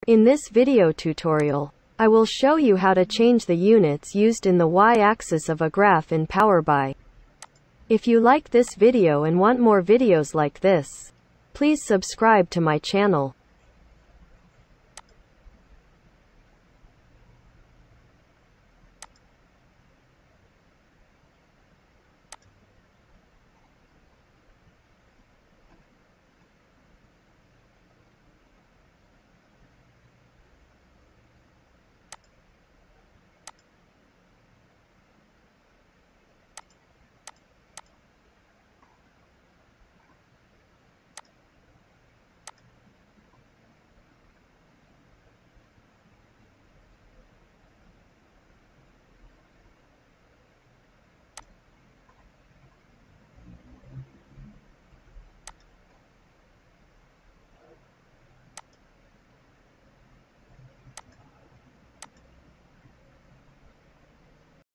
In this video tutorial, I will show you how to change the units used in the y-axis of a graph in Power BI. If you like this video and want more videos like this, please subscribe to my channel.